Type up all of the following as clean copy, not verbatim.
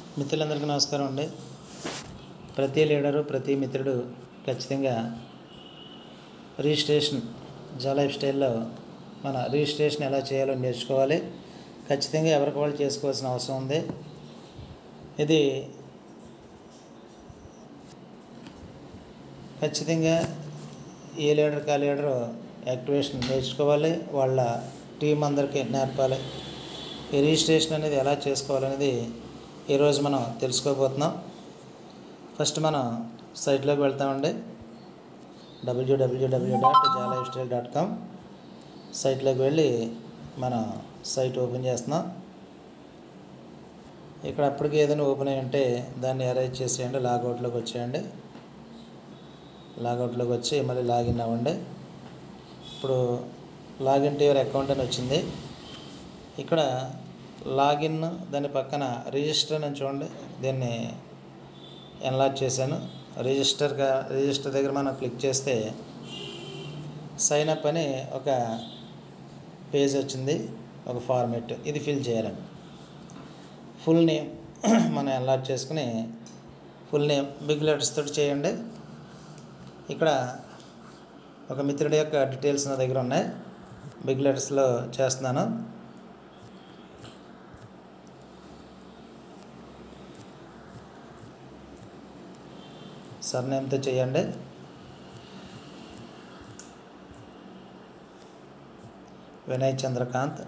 మిత్రులందరికీ నమస్కారం అండి. ప్రతి లీడరు ప్రతి మిత్రుడు ఖచ్చితంగా రిజిస్ట్రేషన్ లైఫ్ స్టైల్లో మన రిజిస్ట్రేషన్ ఎలా చేయాలో నేర్చుకోవాలి. ఖచ్చితంగా ఎవరికి వాళ్ళు చేసుకోవాల్సిన అవసరం ఉంది. ఇది ఖచ్చితంగా ఏ లీడర్కి ఆ లీడరు యాక్టివేషన్ నేర్చుకోవాలి, వాళ్ళ టీం అందరికీ నేర్పాలి. ఈ రిజిస్ట్రేషన్ అనేది ఎలా చేసుకోవాలనేది ఈరోజు మనం తెలుసుకోబోతున్నాం. ఫస్ట్ మనం సైట్లోకి వెళ్తామండి. www.jalifestyle.com సైట్లోకి వెళ్ళి మన సైట్ ఓపెన్ చేస్తున్నాం. ఇక్కడ అప్పటికి ఏదైనా ఓపెన్ అయ్యి ఉంటే దాన్ని ఎరేజ్ చేసేయండి. లాగౌట్లోకి వచ్చేయండి. లాగౌట్లోకి వచ్చి మళ్ళీ లాగిన్ అవ్వండి. ఇప్పుడు లాగిన్ టు యువర్ అకౌంట్ అని వచ్చింది. ఇక్కడ లాగిన్ దాని పక్కన రిజిస్టర్ అని చూడండి. దీన్ని ఎన్లార్జ్ చేశాను. రిజిస్టర్ దగ్గర మనం క్లిక్ చేస్తే సైన్ అప్ అని ఒక పేజ్ వచ్చింది, ఒక ఫార్మేట్. ఇది ఫిల్ చేయాలండి. ఫుల్ నేమ్ మనం ఎన్లార్జ్ చేసుకుని ఫుల్ నేమ్ బిగ్ లెటర్స్ తోటి చేయండి. ఇక్కడ ఒక మిత్రుడి యొక్క డీటెయిల్స్ నా దగ్గర ఉన్నాయి. బిగ్ లెటర్స్లో చేస్తున్నాను. సర్నేమ్తో చేయండి. వినయ్ చంద్రకాంత్.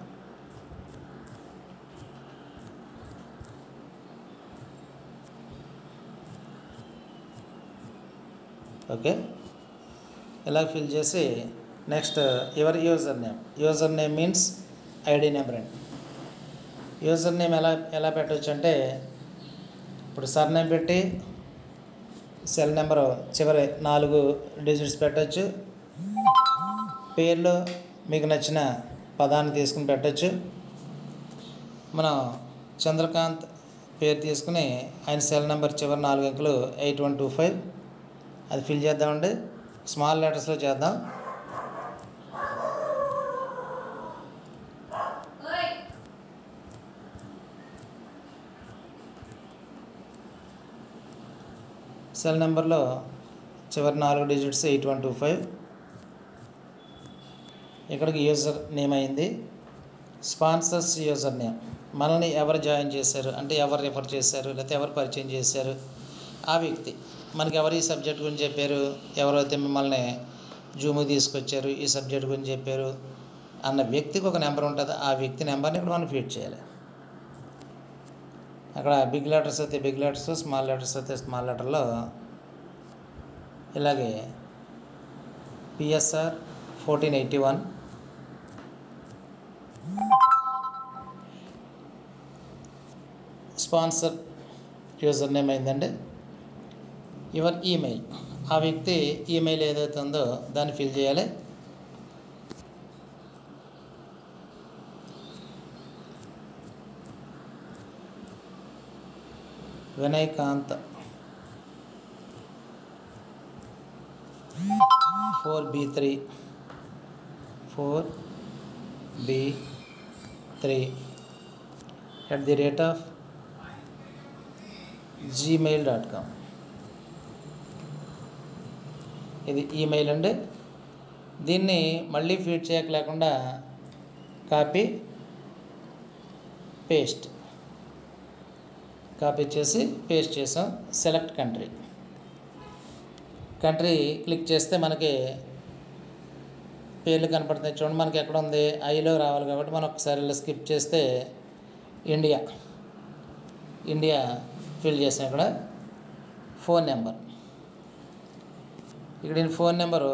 ఓకే, ఇలా ఫిల్ చేసి next your user name. User name means ID number అండి. యూజర్ నేమ్ ఎలా పెట్టవచ్చు అంటే, ఇప్పుడు సర్నేమ్ పెట్టి సెల్ నెంబరు చివరి 4 డిజిట్స్ పెట్టచ్చు. పేర్లో మీకు నచ్చిన పదాన్ని తీసుకుని పెట్టచ్చు. మనం చంద్రకాంత్ పేరు తీసుకుని ఆయన సెల్ నెంబర్ చివరి 4 అంకెలు 8125 అది ఫిల్ చేద్దామండి. స్మాల్ లెటర్స్లో చేద్దాం. సెల్ నెంబర్లో చివరి 4 డిజిట్స్ 8125. ఇక్కడికి యూజర్ నేమ్ అయింది. స్పాన్సర్స్ యూజర్ నేమ్, మనల్ని ఎవరు జాయిన్ చేశారు అంటే ఎవరు రిఫర్ చేశారు లేకపోతే ఎవరు పరిచయం చేశారు ఆ వ్యక్తి. మనకి ఎవరు ఈ సబ్జెక్ట్ గురించి చెప్పారు, ఎవరైతే మిమ్మల్ని జూమ్కి తీసుకొచ్చారు ఈ సబ్జెక్ట్ గురించి చెప్పారు అన్న వ్యక్తికి ఒక నెంబర్ ఉంటుంది. ఆ వ్యక్తి నెంబర్ని ఇక్కడ మనం ఫీడ్ చేయాలి. అక్కడ బిగ్ లెటర్స్ అయితే బిగ్ లెటర్స్, స్మాల్ లెటర్స్ అయితే స్మాల్ లెటర్లో ఇలాగే పిఎస్ఆర్ 1481 స్పాన్సర్ యూజర్ నేమ్ అయిందండి. యువర్ ఈమెయిల్, ఆ వ్యక్తి ఈమెయిల్ ఏదైతే ఉందో దాన్ని ఫిల్ చేయాలి. Vinayakanth 4B3 @gmail.com. ఇది ఈమెయిల్ అండి. దీన్ని మళ్ళీ ఫీడ్ చేయక లేకుండా కాపీ చేసి పేస్ట్ చేసాం. సెలెక్ట్ కంట్రీ క్లిక్ చేస్తే మనకి పేర్లు కనపడుతున్నాయి చూడండి. మనకి ఎక్కడ ఉంది, ఐలో రావాలి కాబట్టి మనం ఒకసారి ఇలా స్కిప్ చేస్తే ఇండియా ఫిల్ చేసాం. ఇక్కడ ఫోన్ నెంబర్, ఇక్కడ ఫోన్ నెంబరు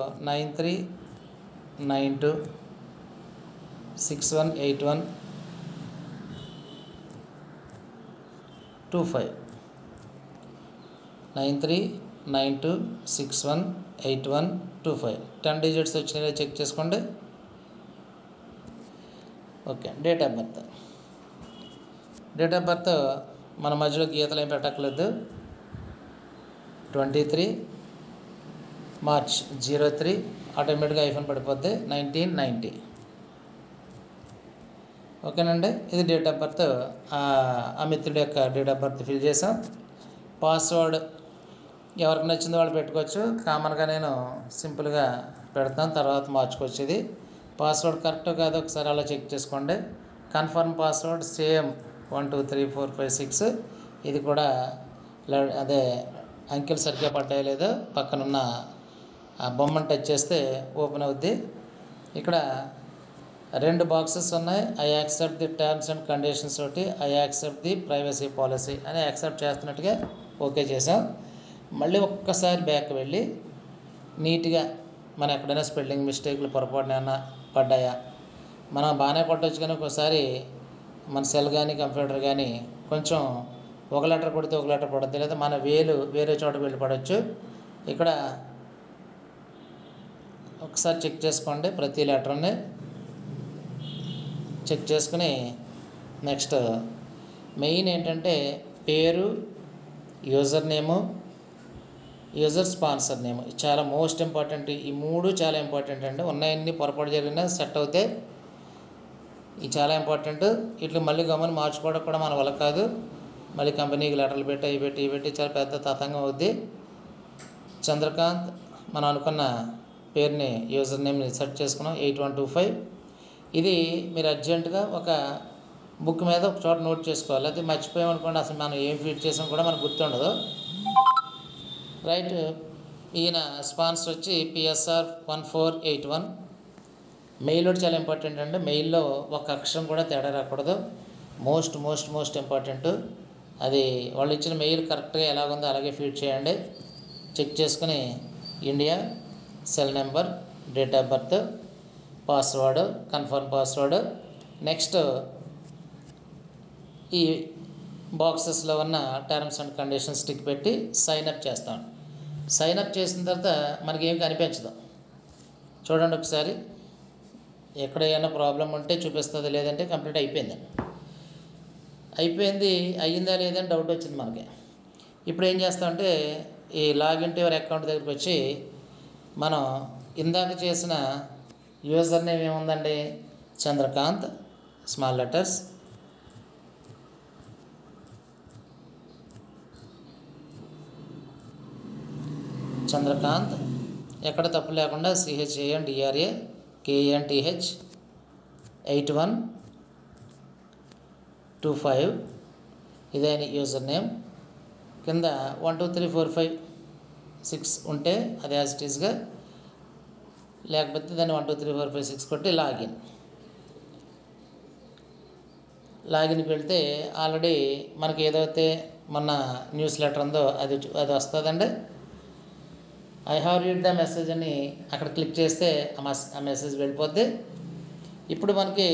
9392618125 9392618125 10 డిజిట్స్ వచ్చినాయో చెక్ చేసుకోండి. ఓకే, డేట్ ఆఫ్ బర్త్ మన మధ్యలో గీతలు ఏం పెట్టక్కర్లేదు. 23 మార్చ్ 03 ఆటోమేటిక్గా ఐఫోన్ పడిపోద్ది. 1990 ఓకేనండి. ఇది డేట్ ఆఫ్ బర్త్, ఆ మిత్రుడి యొక్క డేట్ ఆఫ్ బర్త్ ఫిల్ చేసాం. పాస్వర్డ్ ఎవరికి నచ్చిందో వాళ్ళు పెట్టుకోవచ్చు. కామన్గా నేను సింపుల్గా పెడతాను, తర్వాత మార్చుకోవచ్చు. ఇది పాస్వర్డ్ కరెక్ట్ కాదు ఒకసారి అలా చెక్ చేసుకోండి. Confirm password same 1 2 3 4 5 6. ఇది కూడా అదే అంకెలు సరిగ్గా పడ్డాయో లేదో పక్కనున్న ఆ బొమ్మను టచ్ చేస్తే ఓపెన్ అవుద్ది. ఇక్కడ 2 బాక్సెస్ ఉన్నాయి. I accept the terms and conditions ఒకటి, I accept the privacy policy అని యాక్సెప్ట్ చేస్తున్నట్టుగా ఓకే చేసాం. మళ్ళీ ఒక్కసారి బ్యాక్ వెళ్ళి నీట్గా మనం ఎక్కడైనా స్పెల్లింగ్ మిస్టేక్లు పొరపాటున ఏమైనా పడ్డాయా, మనం బాగానే కొట్టవచ్చు, కానీ ఒకసారి మన సెల్ కానీ కంప్యూటర్ కానీ కొంచెం ఒక లెటర్ కొడితే ఒక లెటర్ పడద్దు, లేదా మన వేలు వేరే చోట వెళ్ళి పడవచ్చు. ఇక్కడ ఒకసారి చెక్ చేసుకోండి, ప్రతి లెటర్ని చెక్ చేసుకుని నెక్స్ట్ మెయిన్ ఏంటంటే పేరు, user name, user sponsor name చాలా మోస్ట్ ఇంపార్టెంట్. ఈ 3 చాలా ఇంపార్టెంట్ అండి. ఉన్నాయన్నీ పొరపాటు జరిగినా సెట్ అవుతాయి. ఇది చాలా ఇంపార్టెంట్. ఇట్లా మళ్ళీ గమని మార్చుకోవడం కూడా మన వల్ల కాదు. మళ్ళీ కంపెనీకి లెటర్లు పెట్టి ఇవి పెట్టి చాలా పెద్ద తతంగం అవుద్ది. చంద్రకాంత్ మనం అనుకున్న పేరుని యూజర్ నేమ్ని సెర్చ్ చేసుకున్నాం 8125. ఇది మీరు అర్జెంటుగా ఒక బుక్ మీద ఒక చోట నోట్ చేసుకోవాలి. అది మర్చిపోయామనుకోండి, అసలు మనం ఏం ఫీడ్ చేసాం కూడా మనకు గుర్తుండదు. రైట్. ఈయన స్పాన్సర్ వచ్చి PSR 1481. మెయిల్ కూడా చాలా ఇంపార్టెంట్ అండి. మెయిల్లో ఒక అక్షరం కూడా తేడా రాకూడదు. Most most most important. అది వాళ్ళు ఇచ్చిన మెయిల్ కరెక్ట్గా ఎలాగుందో అలాగే ఫీడ్ చేయండి. చెక్ చేసుకుని India, cell number, date of birth, password, confirm password. Next ఈ బాక్సెస్లో ఉన్న టర్మ్స్ అండ్ కండిషన్స్ టిక్ పెట్టి సైన్అప్ చేస్తాం. సైన్అప్ చేసిన తర్వాత మనకి ఏం కనిపించదు. చూడండి ఒకసారి, ఎక్కడ ఏమైనా ప్రాబ్లం ఉంటే చూపిస్తుంది, లేదంటే కంప్లీట్ అయిపోయింది. అయ్యిందా లేదని డౌట్ వచ్చింది మనకి. ఇప్పుడు ఏం చేస్తామంటే ఈ లాగిన్ టు యువర్ అకౌంట్ దగ్గరికి వచ్చి మనం ఇందాక చేసిన యూజర్ నేమ్ ఏముందండి, చంద్రకాంత్, స్మాల్ లెటర్స్, చంద్రకాంత్, ఎక్కడ తప్పు లేకుండా CHANDRAKANTH 8125 ఇదే యూజర్ నేమ్. కింద 1 2 3 4 5 6 ఉంటే అది యాజ్ ఇట్ ఈస్గా, లేకపోతే దాన్ని 1 2 3 4 5 6 కొట్టి లాగిన్కి వెళ్తే ఆల్రెడీ మనకి ఏదైతే మొన్న న్యూస్ లెటర్ ఉందో అది వస్తుందండి. I have read the message అని అక్కడ క్లిక్ చేస్తే ఆ మెసేజ్ వెళ్ళిపోద్ది. ఇప్పుడు మనకి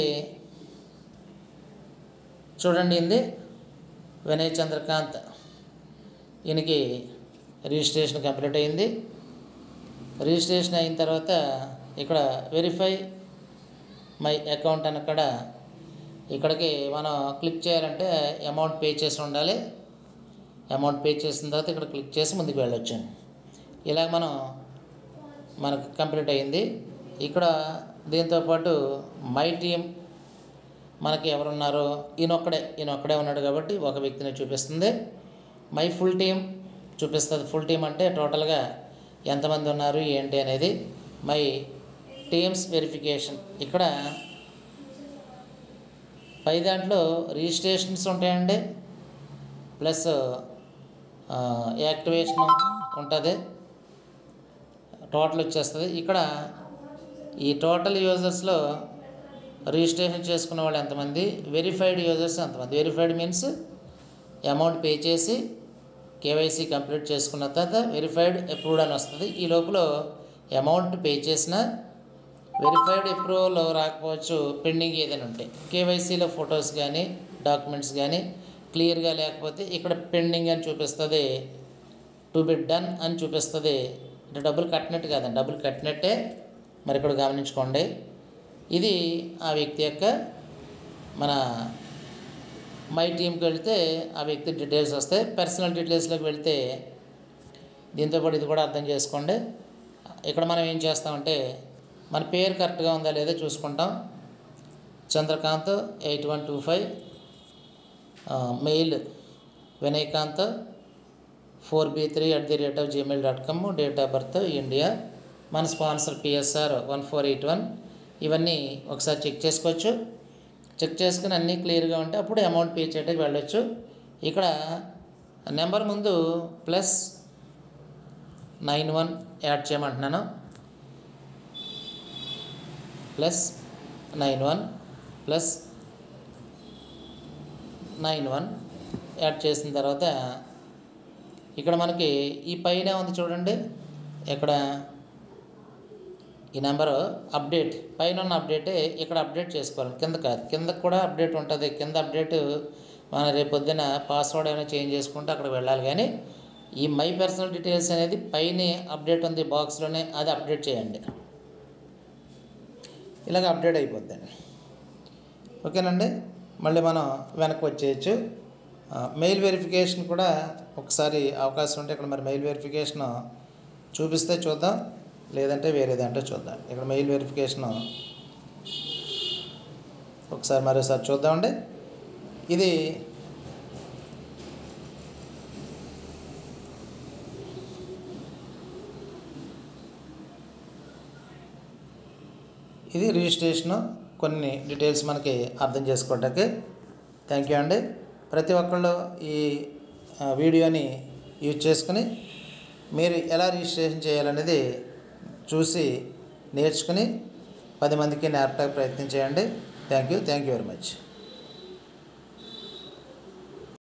చూడండి, ఇది వినయ్ చంద్రకాంత్, ఈయనకి రిజిస్ట్రేషన్ కంప్లీట్ అయింది. రిజిస్ట్రేషన్ అయిన తర్వాత ఇక్కడ వెరిఫై మై అకౌంట్ అని ఇక్కడికి మనం క్లిక్ చేయాలంటే అమౌంట్ పే చేసి ఉండాలి. అమౌంట్ పే చేసిన తర్వాత ఇక్కడ క్లిక్ చేసి ముందుకు వెళ్ళొచ్చు. ఇలా మనకు కంప్లీట్ అయింది. ఇక్కడ దీంతోపాటు మై టీమ్ మనకి ఎవరున్నారో ఈయనొక్కడే ఉన్నాడు కాబట్టి ఒక వ్యక్తిని చూపిస్తుంది. మై ఫుల్ టీమ్ చూపిస్తుంది. ఫుల్ టీమ్ అంటే టోటల్గా ఎంతమంది ఉన్నారు ఏంటి అనేది. మై టీమ్స్ వెరిఫికేషన్, ఇక్కడ పై దాంట్లో రిజిస్ట్రేషన్స్ ఉంటాయండి, ప్లస్ యాక్టివేషన్ ఉంటుంది, టోటల్ వచ్చేస్తుంది. ఇక్కడ ఈ టోటల్ యూజర్స్లో రిజిస్ట్రేషన్ చేసుకున్న వాళ్ళు ఎంతమంది, వెరిఫైడ్ యూజర్స్ ఎంతమంది. వెరిఫైడ్ మీన్స్ అమౌంట్ పే చేసి KYC కంప్లీట్ చేసుకున్న తర్వాత వెరిఫైడ్ అప్రూవ్డ్ అని వస్తుంది. ఈ లోపల అమౌంట్ పే చేసిన వెరిఫైడ్ అప్రూవల్ రాకపోవచ్చు, పెండింగ్ ఏదైనా ఉంటే KYCలో ఫొటోస్ కానీ డాక్యుమెంట్స్ కానీ క్లియర్గా లేకపోతే ఇక్కడ పెండింగ్ అని చూపిస్తుంది, టు బి డన్ అని చూపిస్తుంది. అంటే డబ్బులు కట్టినట్టు కాదండి, డబ్బులు కట్టినట్టే. మరి ఇక్కడ గమనించుకోండి. ఇది ఆ వ్యక్తి యొక్క మన మై టీమ్కి వెళ్తే ఆ వ్యక్తి డీటెయిల్స్ వస్తాయి. పర్సనల్ డీటెయిల్స్లోకి వెళ్తే దీంతోపాటు ఇది కూడా అర్థం చేసుకోండి. ఇక్కడ మనం ఏం చేస్తామంటే మన పేరు కరెక్ట్గా ఉందా లేదా చూసుకుంటాం. Chandrakant 8125, mail Vinaykant 4b3@gmail.com, date of birth India, మన స్పాన్సర్ PSR 1481. ఇవన్నీ ఒకసారి చెక్ చేసుకోవచ్చు. చెక్ చేసుకుని అన్నీ క్లియర్గా ఉంటే అప్పుడు అమౌంట్ పే చేయడానికి వెళ్ళొచ్చు. ఇక్కడ నెంబర్ ముందు +91 యాడ్ చేయమంటున్నాను. +91 యాడ్ చేసిన తర్వాత ఇక్కడ మనకి ఈ పైన ఉంది చూడండి, ఇక్కడ ఈ నెంబరు అప్డేట్ పైన ఉన్న అప్డేటే ఇక్కడ అప్డేట్ చేసుకోవాలి, కింద కాదు. కిందకు కూడా అప్డేట్ ఉంటుంది. కింద అప్డేట్ మనం రేపు పొద్దున పాస్వర్డ్ ఏమైనా చేంజ్ చేసుకుంటే అక్కడికి వెళ్ళాలి. కానీ ఈ మై పర్సనల్ డీటెయిల్స్ అనేది పైన అప్డేట్ ఉంది బాక్స్లోనే, అది అప్డేట్ చేయండి. ఇలాగ అప్డేట్ అయిపోద్దండి. ఓకేనండి. మళ్ళీ మనం వెనక్కి వచ్చేయచ్చు. మెయిల్ వెరిఫికేషన్ కూడా ఒకసారి అవకాశం ఉంటే ఇక్కడ మరి మెయిల్ వెరిఫికేషన్ చూపిస్తే చూద్దాం, లేదంటే వేరే దాంట్లో చూద్దాం. ఇక్కడ మెయిల్ వెరిఫికేషన్ ఒకసారి మరోసారి చూద్దామండి. ఇది రిజిస్ట్రేషను, కొన్ని డీటెయిల్స్ మనకి అర్థం చేసుకోవడానికి. థ్యాంక్ యూ అండి. ప్రతి ఒక్కళ్ళు ఈ వీడియోని యూజ్ చేసుకుని మీరు ఎలా రిజిస్ట్రేషన్ చేయాలనేది చూసి నేర్చుకుని 10 మందికి నేర్పడానికి ప్రయత్నం చేయండి. Thank you very much.